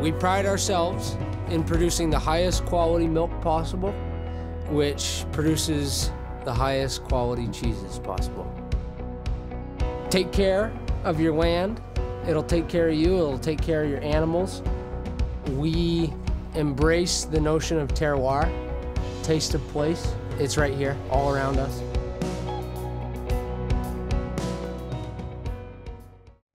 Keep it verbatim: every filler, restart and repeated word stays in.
We pride ourselves in producing the highest quality milk possible, which produces the highest quality cheeses possible. Take care of your land. It'll take care of you. It'll take care of your animals. We embrace the notion of terroir, taste of place. It's right here, all around us.